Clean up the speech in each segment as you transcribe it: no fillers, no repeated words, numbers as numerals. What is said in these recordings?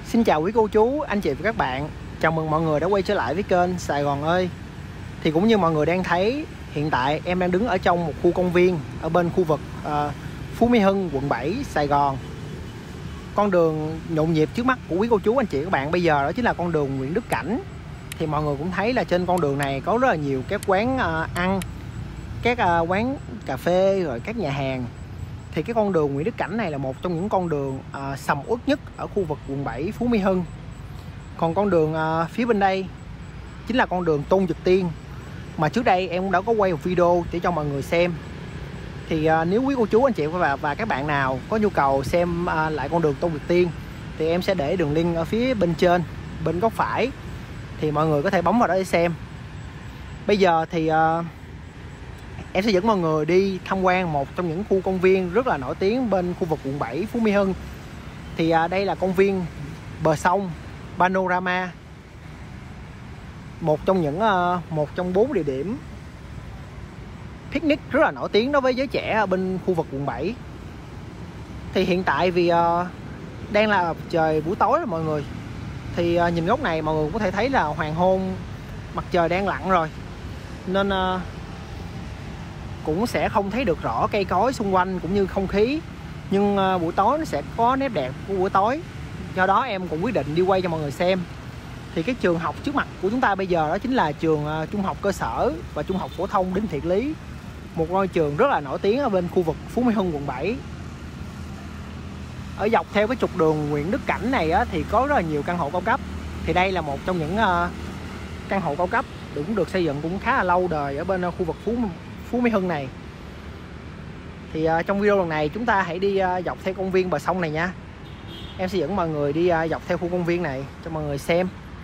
Xin chào quý cô chú, anh chị và các bạn. Chào mừng mọi người đã quay trở lại với kênh Sài Gòn ơi. Thì cũng như mọi người đang thấy, hiện tại em đang đứng ở trong một khu công viên ở bên khu vực Phú Mỹ Hưng, quận 7, Sài Gòn. Con đường nhộn nhịp trước mắt của quý cô chú, anh chị và các bạn bây giờ đó chính là con đường Nguyễn Đức Cảnh. Thì mọi người cũng thấy là trên con đường này có rất là nhiều các quán ăn, các quán cà phê, rồi các nhà hàng. Thì cái con đường Nguyễn Đức Cảnh này là một trong những con đường sầm uất nhất ở khu vực quận 7 Phú Mỹ Hưng. Còn con đường phía bên đây chính là con đường Tôn Dực Tiên, mà trước đây em cũng đã có quay một video để cho mọi người xem. Thì nếu quý cô chú, anh chị và các bạn nào có nhu cầu xem lại con đường Tôn Dực Tiên thì em sẽ để đường link ở phía bên trên, bên góc phải. Thì mọi người có thể bấm vào đó để xem. Bây giờ thì em sẽ dẫn mọi người đi tham quan một trong những khu công viên rất là nổi tiếng bên khu vực quận 7 Phú Mỹ Hưng. Thì đây là công viên bờ sông Panorama, một trong 4 địa điểm picnic rất là nổi tiếng đối với giới trẻ ở bên khu vực quận 7. Thì hiện tại vì đang là trời buổi tối rồi mọi người, thì nhìn góc này mọi người cũng có thể thấy là hoàng hôn, mặt trời đang lặn rồi, nên cũng sẽ không thấy được rõ cây cối xung quanh cũng như không khí. Nhưng buổi tối nó sẽ có nét đẹp của buổi tối, do đó em cũng quyết định đi quay cho mọi người xem. Thì cái trường học trước mặt của chúng ta bây giờ đó chính là trường trung học cơ sở và trung học phổ thông Đinh Thiện Lý, một ngôi trường rất là nổi tiếng ở bên khu vực Phú Mỹ Hưng, quận 7. Ở dọc theo cái trục đường Nguyễn Đức Cảnh này á, thì có rất là nhiều căn hộ cao cấp. Thì đây là một trong những căn hộ cao cấp cũng được xây dựng cũng khá là lâu đời ở bên khu vực Phú Mỹ Hưng này. Thì trong video lần này chúng ta hãy đi dọc theo công viên bờ sông này nha. Em sẽ dẫn mọi người đi dọc theo khu công viên này cho mọi người xem.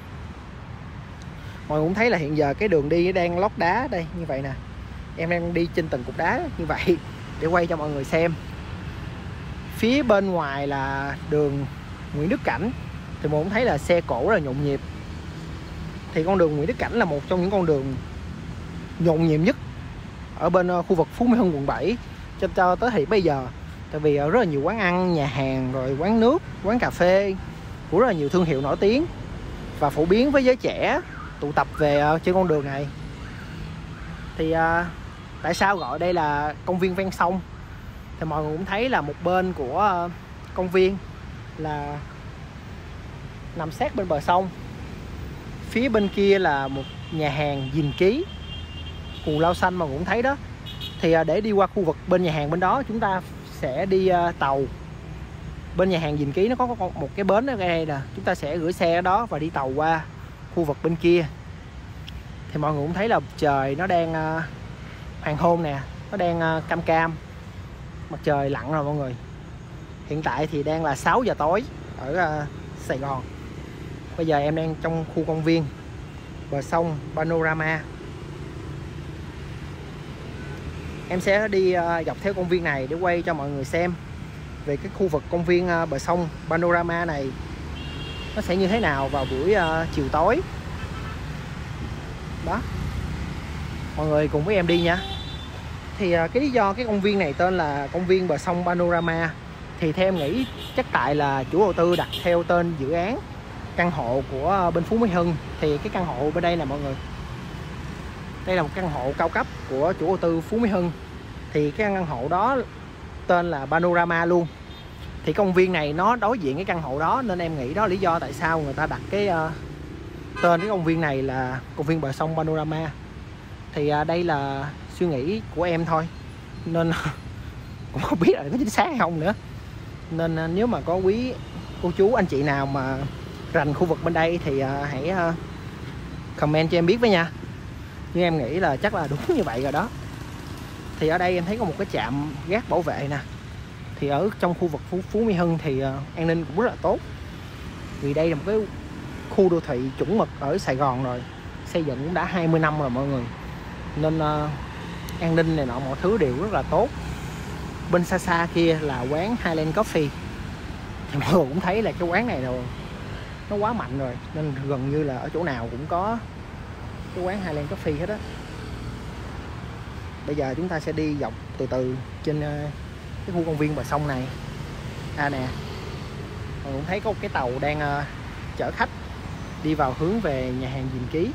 Mọi người cũng thấy là hiện giờ cái đường đi đang lót đá đây như vậy nè. Em đang đi trên từng cục đá như vậy để quay cho mọi người xem. Phía bên ngoài là đường Nguyễn Đức Cảnh, thì mọi người cũng thấy là xe cộ rất là nhộn nhịp. Thì con đường Nguyễn Đức Cảnh là một trong những con đường nhộn nhịp nhất ở bên khu vực Phú Mỹ Hưng, quận 7 cho tới thì bây giờ. Tại vì rất là nhiều quán ăn, nhà hàng, rồi quán nước, quán cà phê của rất là nhiều thương hiệu nổi tiếng và phổ biến với giới trẻ tụ tập về trên con đường này. Thì tại sao gọi đây là công viên ven sông? Thì mọi người cũng thấy là một bên của công viên là nằm sát bên bờ sông, phía bên kia là một nhà hàng Dình Ký, Cù Lao Xanh mà cũng thấy đó. Thì để đi qua khu vực bên nhà hàng bên đó, chúng ta sẽ đi tàu. Bên nhà hàng Dình Ký nó có một cái bến ở đây nè, chúng ta sẽ gửi xe ở đó và đi tàu qua khu vực bên kia. Thì mọi người cũng thấy là trời nó đang hoàng hôn nè, nó đang cam cam, mặt trời lặn rồi mọi người. Hiện tại thì đang là 6 giờ tối ở Sài Gòn. Bây giờ em đang trong khu công viên bờ sông Panorama. Em sẽ đi dọc theo công viên này để quay cho mọi người xem về cái khu vực công viên bờ sông Panorama này nó sẽ như thế nào vào buổi chiều tối. Đó, mọi người cùng với em đi nha. Thì cái lý do cái công viên này tên là công viên bờ sông Panorama thì theo em nghĩ chắc tại là chủ đầu tư đặt theo tên dự án căn hộ của bên Phú Mỹ Hưng. Thì cái căn hộ bên đây nè mọi người, đây là một căn hộ cao cấp của chủ đầu tư Phú Mỹ Hưng. Thì cái căn hộ đó tên là Panorama luôn. Thì công viên này nó đối diện cái căn hộ đó, nên em nghĩ đó là lý do tại sao người ta đặt cái tên cái công viên này là công viên bờ sông Panorama. Thì đây là suy nghĩ của em thôi, nên cũng không biết là có chính xác hay không nữa. Nên nếu mà có quý cô chú, anh chị nào mà rành khu vực bên đây thì hãy comment cho em biết với nha. Nhưng em nghĩ là chắc là đúng như vậy rồi đó. Thì ở đây em thấy có một cái trạm gác bảo vệ nè. Thì ở trong khu vực Phú Mỹ Hưng thì an ninh cũng rất là tốt. Vì đây là một cái khu đô thị chuẩn mực ở Sài Gòn rồi, xây dựng cũng đã 20 năm rồi mọi người. Nên an ninh này nọ mọi thứ đều rất là tốt. Bên xa xa kia là quán Highland Coffee. Thì mọi người cũng thấy là cái quán này rồi nó quá mạnh rồi, nên gần như là ở chỗ nào cũng có cái quán Highland Coffee hết á. Bây giờ chúng ta sẽ đi dọc từ từ trên cái khu công viên bờ sông này. Nè, Mọi người cũng thấy có một cái tàu đang chở khách đi vào hướng về nhà hàng Dìm Ký.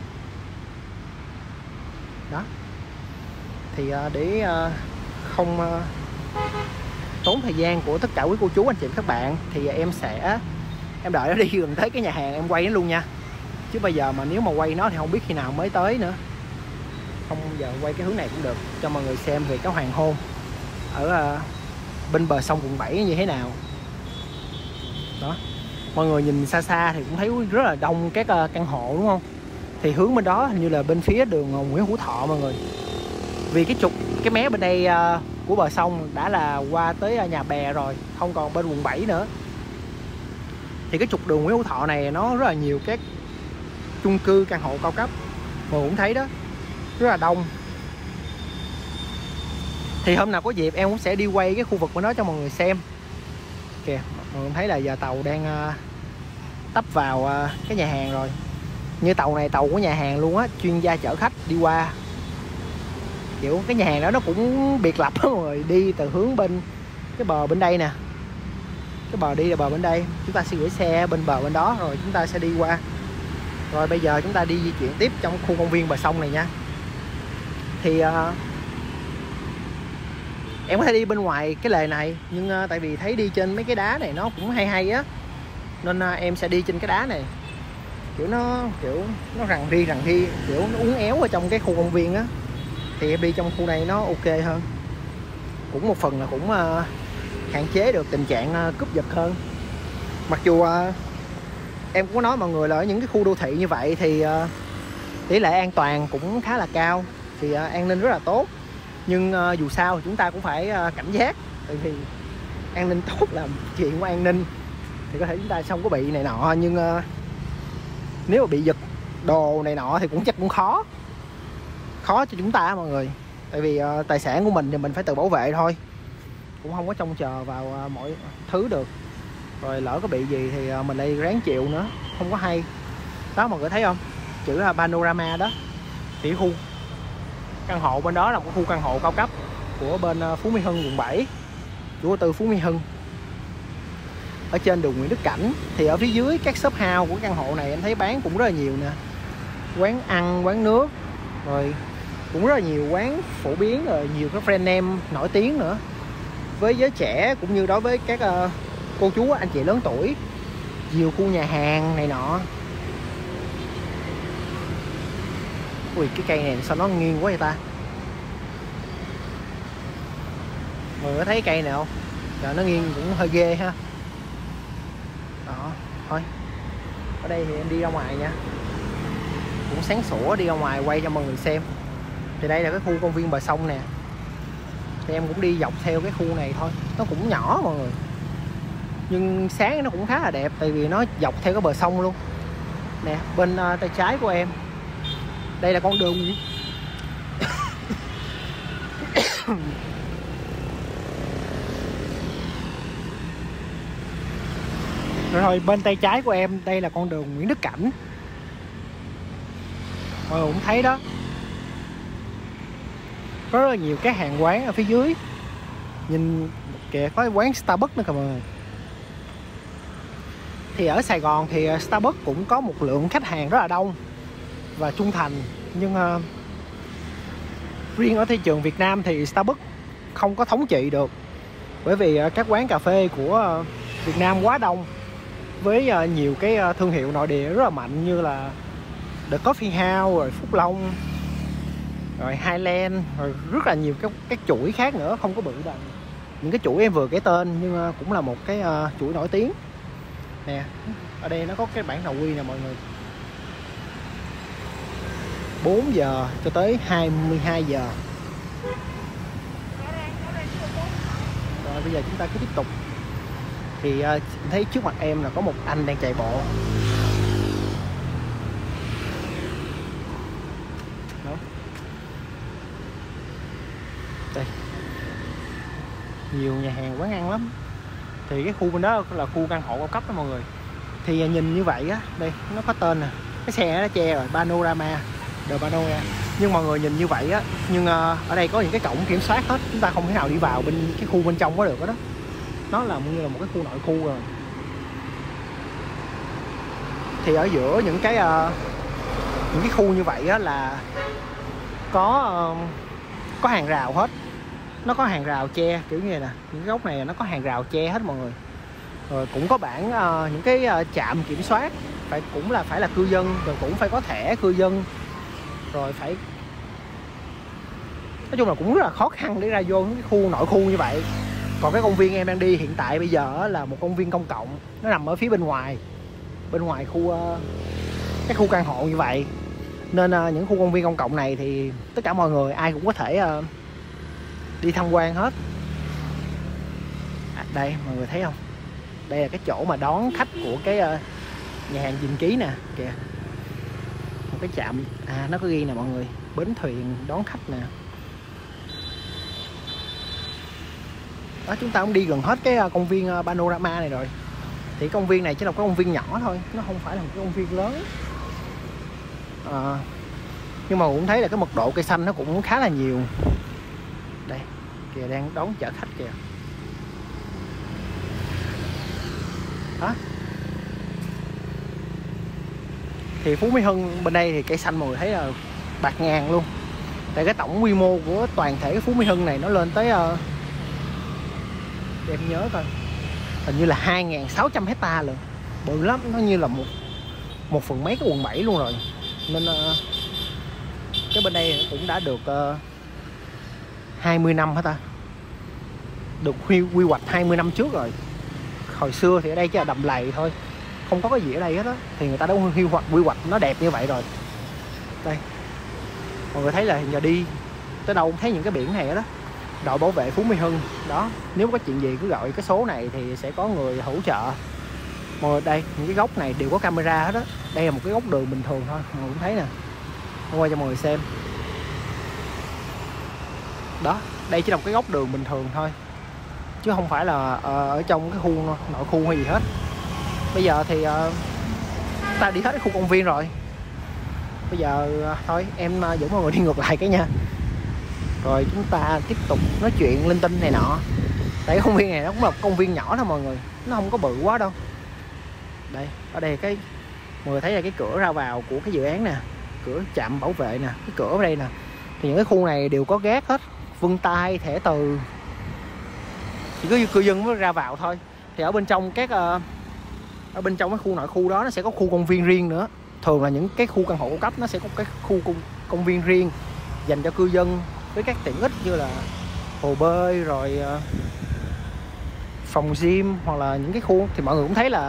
Đó. Thì để không tốn thời gian của tất cả quý cô chú anh chị các bạn, thì em đợi nó đi gần tới cái nhà hàng em quay nó luôn nha. Chứ bây giờ mà nếu mà quay nó thì không biết khi nào mới tới nữa. Không giờ quay cái hướng này cũng được cho mọi người xem về cái hoàng hôn ở bên bờ sông quận 7 như thế nào. Đó. Mọi người nhìn xa xa thì cũng thấy rất là đông các căn hộ đúng không? Thì hướng bên đó hình như là bên phía đường Nguyễn Hữu Thọ mọi người. Vì cái mé bên đây của bờ sông đã là qua tới Nhà Bè rồi, không còn bên quận 7 nữa. Thì cái trục đường Nguyễn Hữu Thọ này nó rất là nhiều các chung cư căn hộ cao cấp. Mọi người cũng thấy đó, rất là đông. Thì hôm nào có dịp em cũng sẽ đi quay cái khu vực của nó cho mọi người xem. Kìa, mọi người thấy là giờ tàu đang tấp vào cái nhà hàng rồi. Như tàu này tàu của nhà hàng luôn á, chuyên gia chở khách đi qua. Kiểu cái nhà hàng đó nó cũng biệt lập đó mọi người, đi từ hướng bên cái bờ bên đây nè. Cái bờ đi là bờ bên đây, chúng ta sẽ gửi xe bên bờ bên đó rồi chúng ta sẽ đi qua. Rồi bây giờ chúng ta đi di chuyển tiếp trong khu công viên bờ sông này nha. Thì em có thể đi bên ngoài cái lề này, nhưng tại vì thấy đi trên mấy cái đá này nó cũng hay hay á, nên em sẽ đi trên cái đá này. Kiểu nó rằn ri kiểu nó uốn éo ở trong cái khu công viên á, thì em đi trong khu này nó ok hơn. Cũng một phần là cũng hạn chế được tình trạng cướp giật hơn. Mặc dù em cũng có nói mọi người là ở những cái khu đô thị như vậy thì tỷ lệ an toàn cũng khá là cao, thì an ninh rất là tốt. Nhưng dù sao thì chúng ta cũng phải cảnh giác, tại vì an ninh tốt là chuyện của an ninh, thì có thể chúng ta không có bị này nọ, nhưng nếu mà bị giật đồ này nọ thì chắc cũng khó cho chúng ta mọi người. Tại vì tài sản của mình thì mình phải tự bảo vệ thôi, cũng không có trông chờ vào mọi thứ được. Rồi lỡ có bị gì thì mình lại ráng chịu nữa, không có hay. Đó mọi người thấy không, chữ là Panorama đó. Thì khu căn hộ bên đó là một khu căn hộ cao cấp của bên Phú Mỹ Hưng quận 7, chủ đầu tư Phú Mỹ Hưng, ở trên đường Nguyễn Đức Cảnh. Thì ở phía dưới các shop house của căn hộ này em thấy bán cũng rất là nhiều nè, quán ăn, quán nước, rồi cũng rất là nhiều quán phổ biến, rồi nhiều cái brand name nổi tiếng nữa, với giới trẻ cũng như đối với các cô chú anh chị lớn tuổi. Nhiều khu nhà hàng này nọ. Ui, cái cây này sao nó nghiêng quá vậy ta? Mọi người có thấy cây này không? Trời, nó nghiêng cũng hơi ghê ha. Đó, thôi ở đây thì em đi ra ngoài nha, cũng sáng sủa đi ra ngoài quay cho mọi người xem. Thì đây là cái khu công viên bờ sông nè, thì em cũng đi dọc theo cái khu này thôi. Nó cũng nhỏ mọi người, nhưng sáng nó cũng khá là đẹp, tại vì nó dọc theo cái bờ sông luôn nè. Bên tay trái của em đây là con đường rồi bên tay trái của em đây là con đường Nguyễn Đức Cảnh. Mọi người cũng thấy đó, có rất là nhiều các hàng quán ở phía dưới. Nhìn kìa, có quán Starbucks nữa kìa mọi người. Thì ở Sài Gòn thì Starbucks cũng có một lượng khách hàng rất là đông và trung thành. Nhưng riêng ở thị trường Việt Nam thì Starbucks không có thống trị được, bởi vì các quán cà phê của Việt Nam quá đông, với nhiều cái thương hiệu nội địa rất là mạnh, như là The Coffee House, rồi Phúc Long, rồi Highland, rồi rất là nhiều các chuỗi khác nữa, không có bự bằng những cái chuỗi em vừa kể tên, nhưng cũng là một cái chuỗi nổi tiếng nè. Ở đây nó có cái bảng nội quy nè mọi người, 4 giờ cho tới 22 giờ. Rồi bây giờ chúng ta cứ tiếp tục. Thì thấy trước mặt em là có một anh đang chạy bộ. Đó. Đây, nhiều nhà hàng quán ăn lắm. Thì cái khu bên đó là khu căn hộ cao cấp đó mọi người. Thì nhìn như vậy á, đây nó có tên nè, cái xe nó che rồi, Panorama, The Panorama. Nhưng mọi người nhìn như vậy á, nhưng ở đây có những cái cổng kiểm soát hết, chúng ta không thể nào đi vào bên cái khu bên trong có được đó. Nó là như là một cái khu nội khu rồi. Thì ở giữa những cái khu như vậy á là có hàng rào hết. Nó có hàng rào che kiểu như này nè, những cái góc này nó có hàng rào che hết mọi người. Rồi cũng có bảng những cái trạm kiểm soát, phải là cư dân, rồi cũng phải có thẻ cư dân, rồi phải, nói chung là cũng rất là khó khăn để ra vô những cái khu nội khu như vậy. Còn cái công viên em đang đi hiện tại bây giờ là một công viên công cộng, nó nằm ở phía bên ngoài cái khu căn hộ như vậy. Nên những khu công viên công cộng này thì tất cả mọi người ai cũng có thể đi tham quan hết. Đây mọi người thấy không, đây là cái chỗ mà đón khách của cái nhà hàng Dình Ký nè kìa. Một cái trạm, nó có ghi nè mọi người, bến thuyền đón khách nè. Đó, chúng ta cũng đi gần hết cái công viên Panorama này rồi. Thì công viên này chỉ là cái công viên nhỏ thôi, nó không phải là một cái công viên lớn. Nhưng mà cũng thấy là cái mật độ cây xanh nó cũng khá là nhiều. Đây kìa, đang đón chở khách kìa. Đó. Thì Phú Mỹ Hưng bên đây thì cây xanh mọi người thấy là bạt ngàn luôn. Tại cái tổng quy mô của toàn thể Phú Mỹ Hưng này nó lên tới để em nhớ coi, hình như là 2.600 hecta luôn, bự lắm, nó như là một phần mấy cái quận 7 luôn rồi. Nên cái bên đây cũng đã được 20 năm hả ta, được quy hoạch 20 năm trước rồi. Hồi xưa thì ở đây chỉ là đầm lầy thôi, không có cái gì ở đây hết á, thì người ta đã quy hoạch nó đẹp như vậy rồi. Đây mọi người thấy là giờ đi tới đâu cũng thấy những cái biển này đó, đội bảo vệ Phú Mỹ Hưng đó. Nếu có chuyện gì cứ gọi cái số này thì sẽ có người hỗ trợ. Mọi người đây, những cái góc này đều có camera hết đó. Đây là một cái góc đường bình thường thôi, mọi người cũng thấy nè. Hôm qua cho mọi người xem đó, đây chỉ là một cái góc đường bình thường thôi, chứ không phải là ở trong cái khu nội khu hay gì hết. Bây giờ thì ta đi hết cái khu công viên rồi. Bây giờ thôi em dẫn mọi người đi ngược lại cái nha, rồi chúng ta tiếp tục nói chuyện linh tinh này nọ. Tại cái công viên này nó cũng là một công viên nhỏ thôi mọi người, nó không có bự quá đâu. Đây, ở đây cái mọi người thấy là cái cửa ra vào của cái dự án nè, cửa trạm bảo vệ nè, cái cửa ở đây nè. Thì những cái khu này đều có gác hết, vân tay, thẻ từ, chỉ có cư dân mới ra vào thôi. Thì ở bên trong ở bên trong cái khu nội khu đó nó sẽ có khu công viên riêng nữa. Thường là những cái khu căn hộ cao cấp nó sẽ có cái khu công viên riêng dành cho cư dân, với các tiện ích như là hồ bơi, rồi phòng gym, hoặc là những cái khu thì mọi người cũng thấy là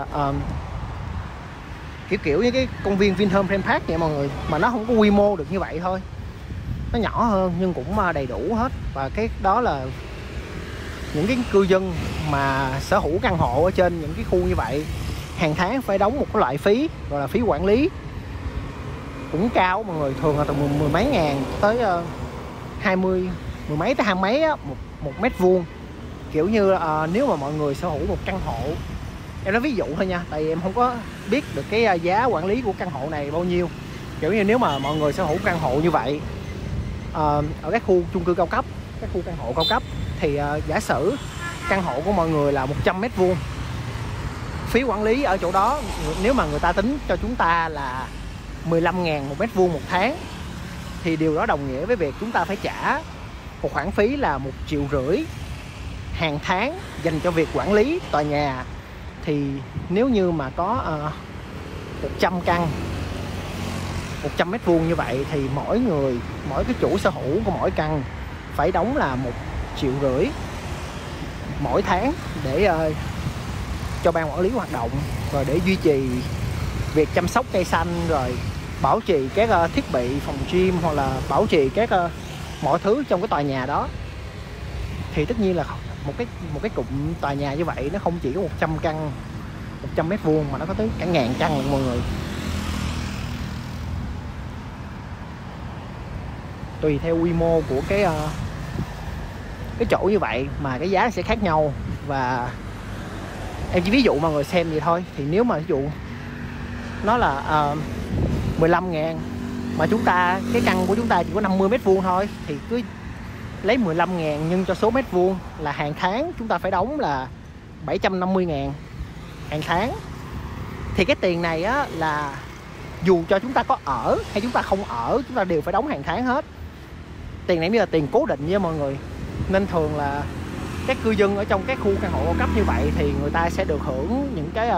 kiểu như cái công viên Vinhome Grand Park vậy mọi người, mà nó không có quy mô được như vậy thôi, nó nhỏ hơn nhưng cũng đầy đủ hết. Và cái đó là những cái cư dân mà sở hữu căn hộ ở trên những cái khu như vậy, hàng tháng phải đóng một cái loại phí gọi là phí quản lý cũng cao mọi người, thường là từ mười mấy ngàn tới 20, mười mấy tới 20 mấy á, một mét vuông. Kiểu như nếu mà mọi người sở hữu một căn hộ, em nói ví dụ thôi nha, tại vì em không có biết được cái giá quản lý của căn hộ này bao nhiêu. Kiểu như nếu mà mọi người sở hữu căn hộ như vậy ở các khu chung cư cao cấp, các khu căn hộ cao cấp, thì giả sử căn hộ của mọi người là 100 mét vuông, phí quản lý ở chỗ đó nếu mà người ta tính cho chúng ta là 15.000 một mét vuông một tháng, thì điều đó đồng nghĩa với việc chúng ta phải trả một khoản phí là 1,5 triệu hàng tháng dành cho việc quản lý tòa nhà. Thì nếu như mà có 100 căn 100 mét vuông như vậy thì mỗi cái chủ sở hữu của mỗi căn phải đóng là 1,5 triệu mỗi tháng để cho ban quản lý hoạt động, rồi để duy trì việc chăm sóc cây xanh, rồi bảo trì các thiết bị phòng gym, hoặc là bảo trì các mọi thứ trong cái tòa nhà đó. Thì tất nhiên là một cái cụm tòa nhà như vậy nó không chỉ có 100 căn 100 mét vuông mà nó có tới cả ngàn căn luôn mọi người. Tùy theo quy mô của cái chỗ như vậy mà cái giá sẽ khác nhau. Và em chỉ ví dụ mọi người xem vậy thôi. Thì nếu mà ví dụ nó là 15.000 mà cái căn của chúng ta chỉ có 50 mét vuông thôi, thì cứ lấy 15.000 nhân cho số mét vuông là hàng tháng chúng ta phải đóng là 750.000 hàng tháng. Thì cái tiền này á là dù cho chúng ta có ở hay chúng ta không ở, chúng ta đều phải đóng hàng tháng hết. Tiền này bây giờ tiền cố định nha mọi người. Nên thường là các cư dân ở trong các khu căn hộ cao cấp như vậy thì người ta sẽ được hưởng những cái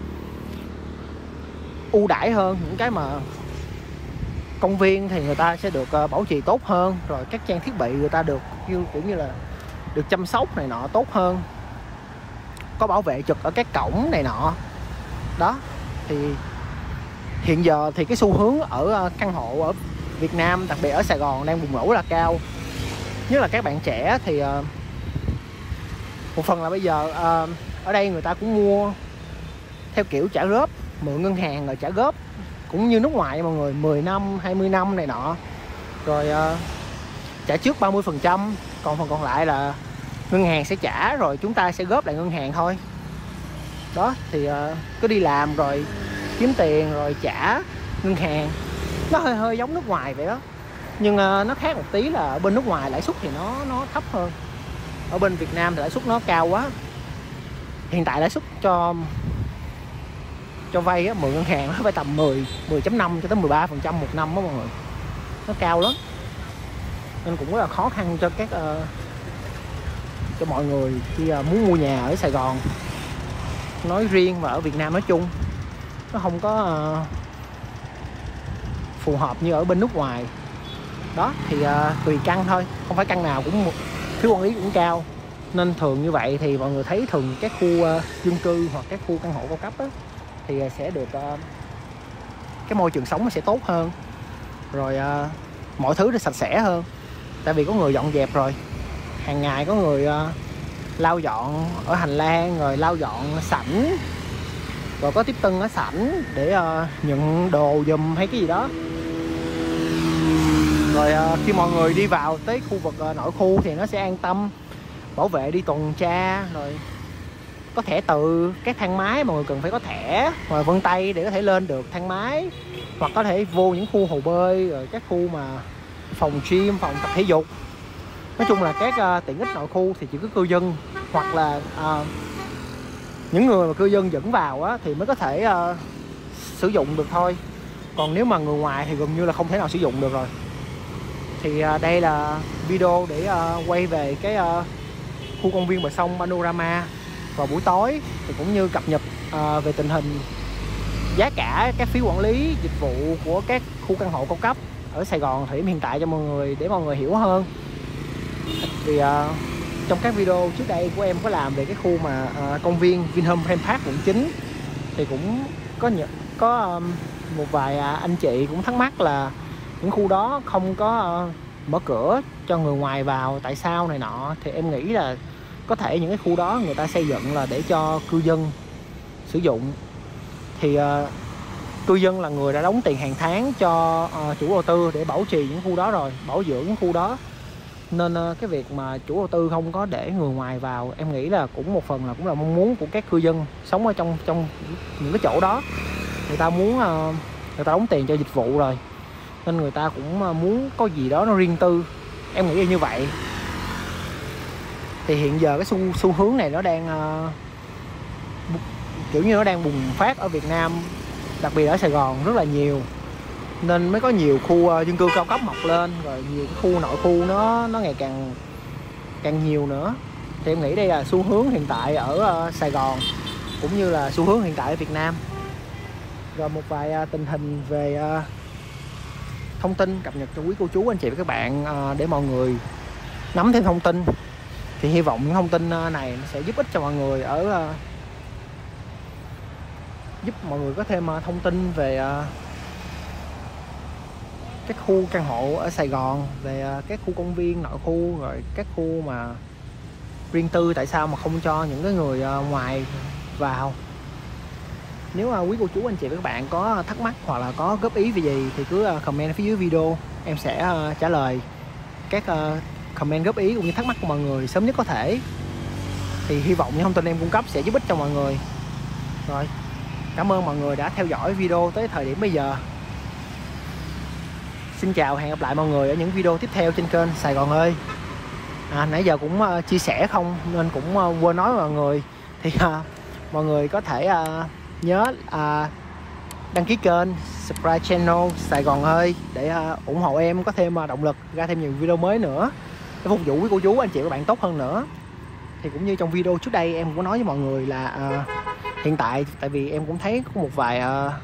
ưu đãi hơn. Những cái mà công viên thì người ta sẽ được bảo trì tốt hơn, rồi các trang thiết bị người ta được kiểu như là được chăm sóc này nọ tốt hơn, có bảo vệ trực ở các cổng này nọ. Đó thì hiện giờ thì cái xu hướng ở căn hộ ở Việt Nam, đặc biệt ở Sài Gòn đang bùng nổ rất là cao. Nhất là các bạn trẻ thì một phần là bây giờ ở đây người ta cũng mua theo kiểu trả góp, mượn ngân hàng rồi trả góp, cũng như nước ngoài mọi người, 10 năm, 20 năm này nọ. Rồi trả trước 30%, còn phần còn lại là ngân hàng sẽ trả, rồi chúng ta sẽ góp lại ngân hàng thôi. Đó thì cứ đi làm rồi kiếm tiền rồi trả ngân hàng. Nó hơi giống nước ngoài vậy đó. Nhưng nó khác một tí là ở bên nước ngoài lãi suất thì nó thấp hơn. Ở bên Việt Nam thì lãi suất nó cao quá. Hiện tại lãi suất cho vay á, mượn ngân hàng nó phải tầm 10.5 cho tới 13% một năm đó mọi người. Nó cao lắm. Nên cũng rất là khó khăn cho cho mọi người khi muốn mua nhà ở Sài Gòn nói riêng và ở Việt Nam nói chung. Nó không có phù hợp như ở bên nước ngoài. Đó thì tùy căn thôi, không phải căn nào cũng phí quản lý cũng cao. Nên thường như vậy thì mọi người thấy thường các khu dân cư hoặc các khu căn hộ cao cấp á, thì sẽ được cái môi trường sống nó sẽ tốt hơn, rồi mọi thứ nó sạch sẽ hơn. Tại vì có người dọn dẹp rồi, hàng ngày có người lau dọn ở hành lang, rồi lau dọn sảnh, rồi có tiếp tân ở sảnh để nhận đồ giùm hay cái gì đó. Rồi khi mọi người đi vào tới khu vực nội khu thì nó sẽ an tâm, bảo vệ đi tuần tra. Rồi có thẻ từ các thang máy, mọi người cần phải có thẻ và vân tay để có thể lên được thang máy, hoặc có thể vô những khu hồ bơi, rồi các khu mà phòng gym, phòng tập thể dục. Nói chung là các tiện ích nội khu thì chỉ có cư dân hoặc là những người mà cư dân dẫn vào á, thì mới có thể sử dụng được thôi. Còn nếu mà người ngoài thì gần như là không thể nào sử dụng được rồi. Thì đây là video để quay về cái khu công viên bờ sông Panorama vào buổi tối, thì cũng như cập nhật về tình hình giá cả, các phí quản lý dịch vụ của các khu căn hộ cao cấp ở Sài Gòn thời điểm hiện tại cho mọi người, để mọi người hiểu hơn. Vì trong các video trước đây của em có làm về cái khu mà công viên Vinhome Grand Park quận 9, thì cũng có một vài anh chị cũng thắc mắc là những khu đó không có mở cửa cho người ngoài vào, tại sao này nọ. Thì em nghĩ là có thể những cái khu đó người ta xây dựng là để cho cư dân sử dụng. Thì cư dân là người đã đóng tiền hàng tháng cho chủ đầu tư để bảo trì những khu đó rồi, bảo dưỡng những khu đó. Nên cái việc mà chủ đầu tư không có để người ngoài vào, em nghĩ là cũng một phần là cũng là mong muốn của các cư dân sống ở trong những cái chỗ đó. Người ta muốn người ta đóng tiền cho dịch vụ rồi, nên người ta cũng muốn có gì đó nó riêng tư. Em nghĩ là như vậy. Thì hiện giờ cái xu hướng này nó đang kiểu như nó đang bùng phát ở Việt Nam, đặc biệt ở Sài Gòn rất là nhiều. Nên mới có nhiều khu dân cư cao cấp mọc lên, rồi nhiều khu nội khu nó ngày càng nhiều nữa. Thì em nghĩ đây là xu hướng hiện tại ở Sài Gòn, cũng như là xu hướng hiện tại ở Việt Nam. Rồi một vài tình hình về thông tin cập nhật cho quý cô chú anh chị và các bạn, để mọi người nắm thêm thông tin. Thì hy vọng những thông tin này sẽ giúp ích cho mọi người giúp mọi người có thêm thông tin về các khu căn hộ ở Sài Gòn, về các khu công viên nội khu, rồi các khu mà riêng tư, tại sao mà không cho những cái người ngoài vào. Nếu quý cô chú anh chị và các bạn có thắc mắc hoặc là có góp ý về gì thì cứ comment phía dưới video, em sẽ trả lời các comment góp ý cũng như thắc mắc của mọi người sớm nhất có thể. Thì hy vọng những thông tin em cung cấp sẽ giúp ích cho mọi người. Rồi, cảm ơn mọi người đã theo dõi video tới thời điểm bây giờ. Xin chào, hẹn gặp lại mọi người ở những video tiếp theo trên kênh Sài Gòn ơi. Nãy giờ cũng chia sẻ không nên cũng quên nói mọi người. Thì mọi người có thể nhớ đăng ký kênh, subscribe channel Sài Gòn ơi để ủng hộ em có thêm động lực ra thêm nhiều video mới nữa để phục vụ quý cô chú anh chị và các bạn tốt hơn nữa. Thì cũng như trong video trước đây em cũng nói với mọi người là hiện tại tại vì em cũng thấy có một vài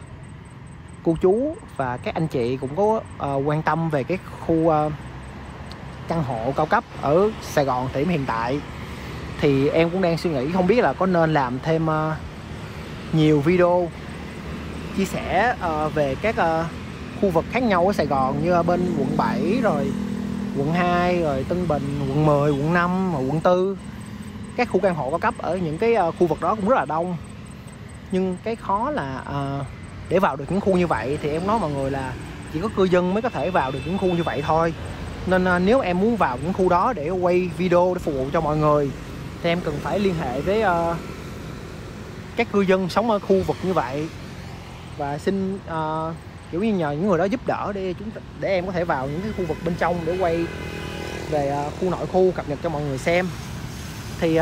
cô chú và các anh chị cũng có quan tâm về cái khu căn hộ cao cấp ở Sài Gòn thời điểm hiện tại, thì em cũng đang suy nghĩ không biết là có nên làm thêm nhiều video chia sẻ về các khu vực khác nhau ở Sài Gòn, như bên quận 7 rồi quận 2 rồi Tân Bình, quận 10, quận 5 và quận 4. Các khu căn hộ cao cấp ở những cái khu vực đó cũng rất là đông, nhưng cái khó là để vào được những khu như vậy thì em nói mọi người là chỉ có cư dân mới có thể vào được những khu như vậy thôi. Nên nếu em muốn vào những khu đó để quay video để phục vụ cho mọi người thì em cần phải liên hệ với các cư dân sống ở khu vực như vậy và xin kiểu như nhờ những người đó giúp đỡ để em có thể vào những cái khu vực bên trong để quay về khu nội khu, cập nhật cho mọi người xem. Thì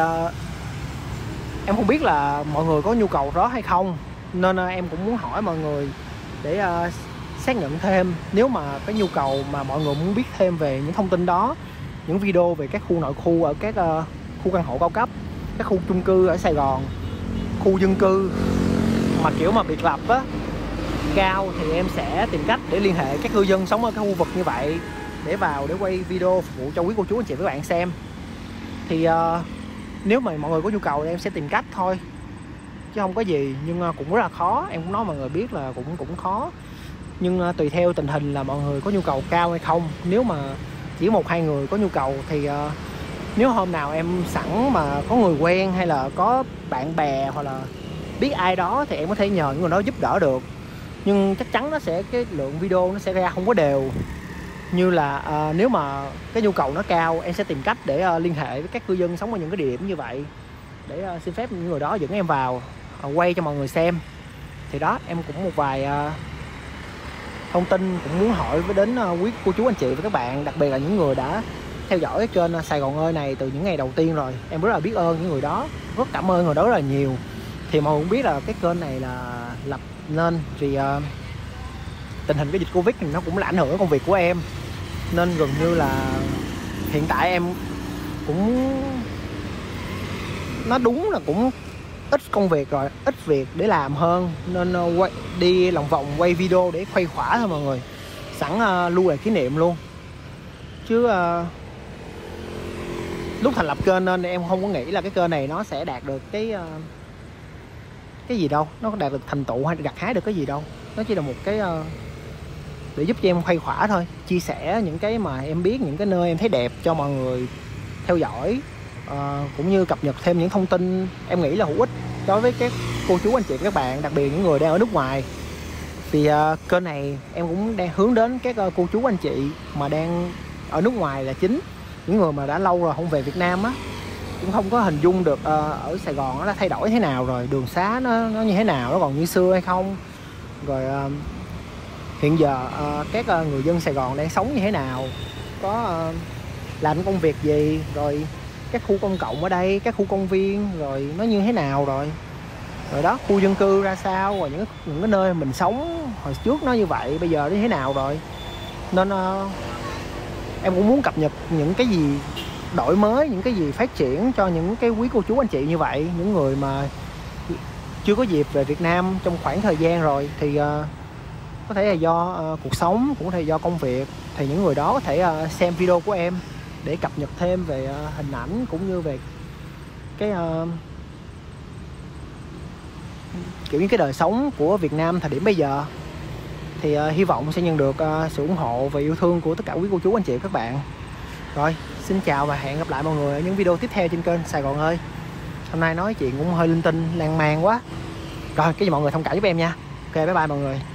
em không biết là mọi người có nhu cầu đó hay không, nên em cũng muốn hỏi mọi người để xác nhận thêm. Nếu mà cái nhu cầu mà mọi người muốn biết thêm về những thông tin đó, những video về các khu nội khu ở các khu căn hộ cao cấp, các khu chung cư ở Sài Gòn, khu dân cư mà kiểu mà biệt lập á, cao, thì em sẽ tìm cách để liên hệ các cư dân sống ở các khu vực như vậy để vào để quay video phục vụ cho quý cô chú anh chị và các bạn xem. Thì nếu mà mọi người có nhu cầu thì em sẽ tìm cách thôi chứ không có gì, nhưng cũng rất là khó. Em cũng nói mọi người biết là cũng khó, nhưng tùy theo tình hình là mọi người có nhu cầu cao hay không. Nếu mà chỉ 1-2 người có nhu cầu thì nếu hôm nào em sẵn mà có người quen hay là có bạn bè hoặc là biết ai đó thì em có thể nhờ những người đó giúp đỡ được, nhưng chắc chắn cái lượng video nó sẽ ra không có đều. Như là nếu mà cái nhu cầu nó cao, em sẽ tìm cách để liên hệ với các cư dân sống ở những cái địa điểm như vậy để xin phép những người đó dẫn em vào quay cho mọi người xem. Thì đó, em cũng một vài thông tin cũng muốn hỏi đến quý cô chú anh chị và các bạn, đặc biệt là những người đã theo dõi cái kênh Sài Gòn ơi này từ những ngày đầu tiên rồi. Em rất là biết ơn những người đó, rất cảm ơn người đó rất là nhiều. Thì mọi người cũng biết là cái kênh này là lập nên vì tình hình cái dịch Covid thì nó cũng là ảnh hưởng đến công việc của em, nên gần như là hiện tại em cũng nó đúng là cũng ít công việc rồi, ít việc để làm hơn, nên đi lòng vòng quay video để khuây khỏa thôi mọi người, sẵn lưu lại kỷ niệm luôn. Chứ lúc thành lập kênh nên em không có nghĩ là cái kênh này nó sẽ đạt được cái gì đâu, nó đạt được thành tựu hay gặt hái được cái gì đâu. Nó chỉ là một cái để giúp cho em khuây khỏa thôi, chia sẻ những cái mà em biết, những cái nơi em thấy đẹp cho mọi người theo dõi, cũng như cập nhật thêm những thông tin em nghĩ là hữu ích đối với các cô chú anh chị và các bạn, đặc biệt những người đang ở nước ngoài. Vì kênh này em cũng đang hướng đến các cô chú anh chị mà đang ở nước ngoài là chính, những người mà đã lâu rồi không về Việt Nam á, cũng không có hình dung được ở Sài Gòn nó đã thay đổi thế nào rồi, đường xá nó như thế nào, nó còn như xưa hay không, rồi hiện giờ các người dân Sài Gòn đang sống như thế nào, có làm công việc gì, rồi các khu công cộng ở đây, các khu công viên rồi nó như thế nào rồi đó, khu dân cư ra sao, rồi những cái nơi mình sống hồi trước nó như vậy, bây giờ nó như thế nào rồi. Nên em cũng muốn cập nhật những cái gì đổi mới, những cái gì phát triển cho những cái quý cô chú anh chị như vậy, những người mà chưa có dịp về Việt Nam trong khoảng thời gian rồi, thì có thể là do cuộc sống, cũng có thể do công việc, thì những người đó có thể xem video của em để cập nhật thêm về hình ảnh cũng như về cái kiểu như cái đời sống của Việt Nam thời điểm bây giờ. Thì hy vọng sẽ nhận được sự ủng hộ và yêu thương của tất cả quý cô chú anh chị và các bạn. Rồi, xin chào và hẹn gặp lại mọi người ở những video tiếp theo trên kênh Sài Gòn ơi. Hôm nay nói chuyện cũng hơi linh tinh, lan man quá. Rồi, cái gì mọi người thông cảm giúp em nha. Ok, bye bye mọi người.